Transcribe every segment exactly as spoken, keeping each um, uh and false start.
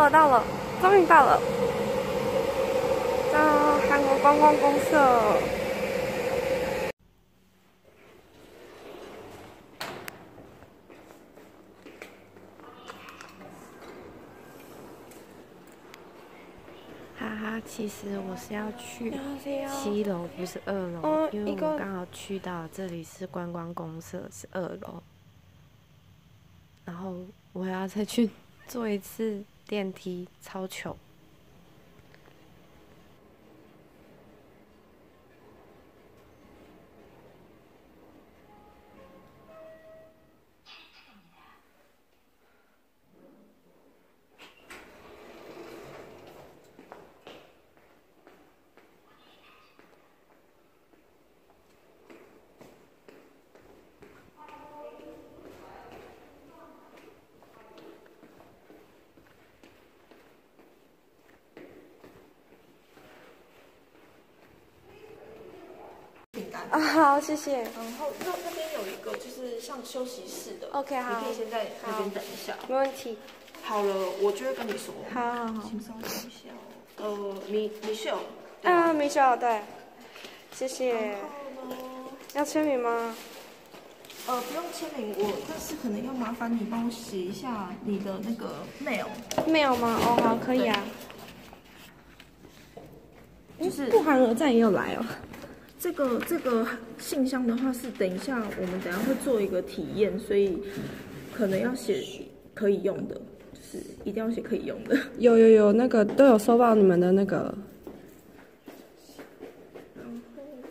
了，到了，终于到了，到韩国观光公社。哈哈，其实我是要去七楼，不是二楼，因为我刚好去到这里是观光公社，是二楼。然后我还要再去坐一次电梯，超糗。啊，好，谢谢。 然后那那边有一个就是像休息室的 ，OK， 好， 你可以先在那边等一下。 没问题。 好了，我就会跟你说。 好好好。 请稍等一下哦。呃，米米秀。 啊，米秀，对。谢谢。 然后呢？ 要签名吗？ 呃，不用签名，我但是可能要麻烦你帮我写一下你的那个 mail。 mail 吗？哦，好，可以啊。 就是不寒而战也有来哦。 这个这个信箱的话是等一下我们等一下会做一个体验，所以可能要写可以用的，就是一定要写可以用的。 有有有，那个都有收到你们的那个。 然后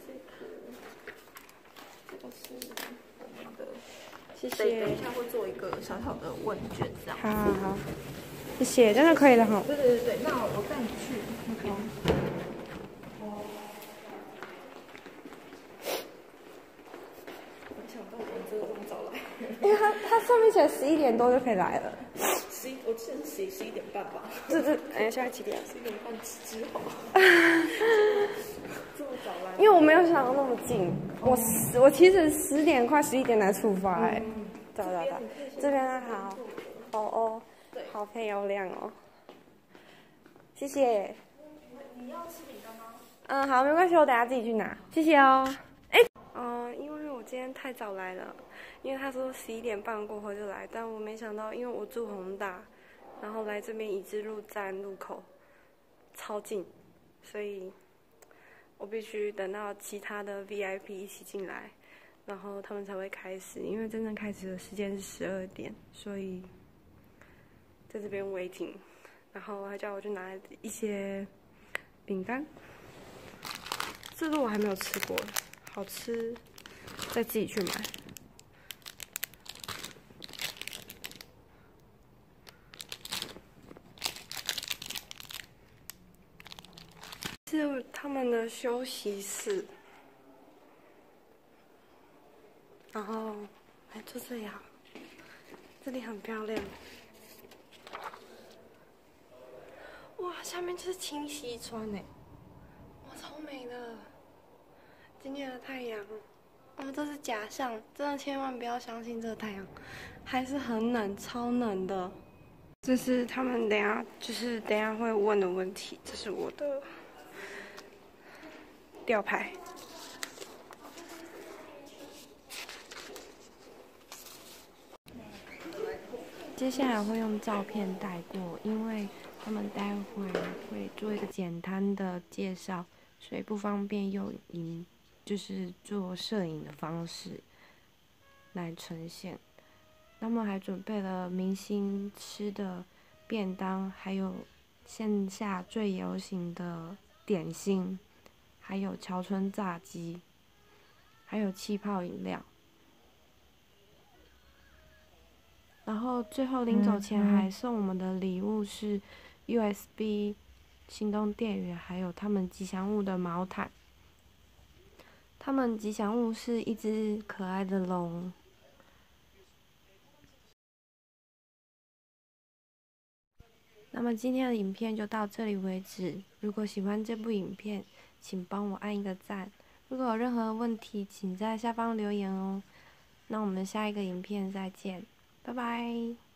这个这个是我们的， 谢谢。 等一下会做一个小小的问卷，这样。 好好好，谢谢，真的可以的哈。 对对对对，那我带你去那边。 因为它它上面写十一点多就可以来了。 十一，我记得是十十一点半吧。 这这，哎，现在几点？ 十一点半之后。这么早来？ 因为我没有想到那么近，我十我其实十点快十一点才出发哎。对对对，这边好，哦哦，好漂亮哦。谢谢。 你要吃饼干吗？ 嗯，好，没关系，我等下自己去拿。谢谢哦。哎，嗯，因为我今天太早来了。因为他说十一点半过后就来，但我没想到，因为我住宏大，然后来这边已知路站路口超近，所以我必须等到其他的 V I P 一起进来，然后他们才会开始。因为真正开始的时间是十二点，所以在这边 waiting。然后还叫我去拿一些饼干，这个我还没有吃过，好吃，再自己去买。是他们的休息室，然后哎就这样，这里很漂亮。哇，下面就是清溪川哎，哇，超美的。今天的太阳，哦，这是假象，真的千万不要相信这个太阳，还是很冷，超冷的。这是他们等下就是等下会问的问题，这是我的吊牌。接下来会用照片带过，因为他们待会会做一个简单的介绍，所以不方便用影，就是做摄影的方式来呈现。他们还准备了明星吃的便当，还有线下最流行的点心，还有桥村炸鸡，还有气泡饮料。然后最后临走前还送我们的礼物是 U S B 行动电源，还有他们吉祥物的毛毯。他们吉祥物是一只可爱的龙。那么今天的影片就到这里为止。如果喜欢这部影片，请帮我按一个赞。如果有任何问题，请在下方留言哦。那我们下一个影片再见，拜拜。